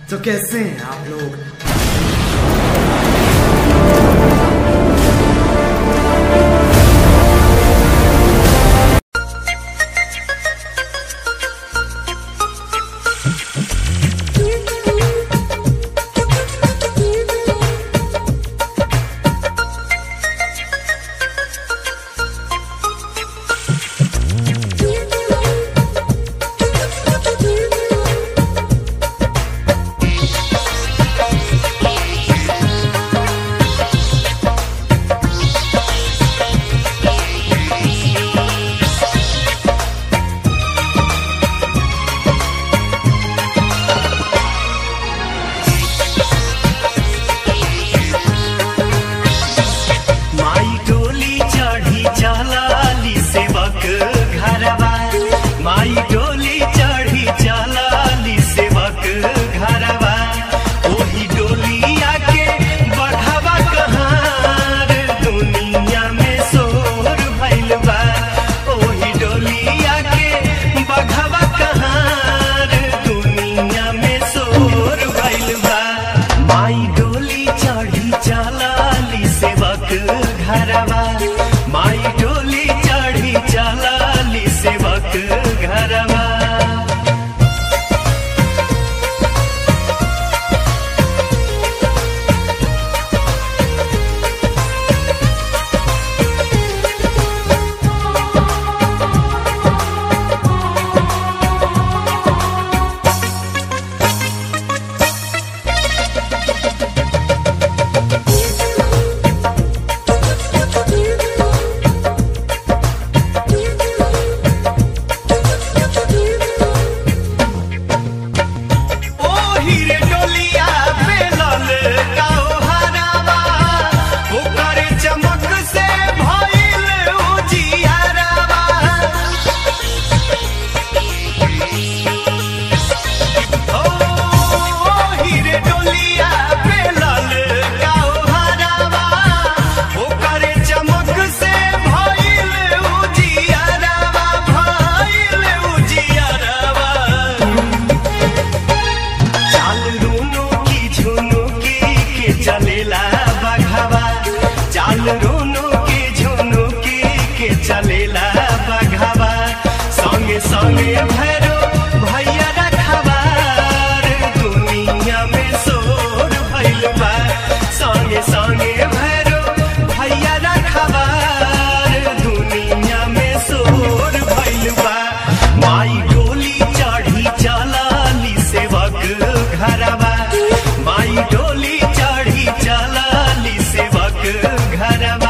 तो कैसे हैं आप लोग? माई डोली चढ़ी चलाली सेवक घरवा। चलेला बघावा संगे संगे भैरो भैया रखवार दुनिया में शोर भइल बा। संगे संगे भैरो भैया रखवार दुनिया में शोर भइल बा। माई डोली चढ़ी चलाली सेवक घरवा। माई डोली चढ़ी चलाली सेवक घरवा।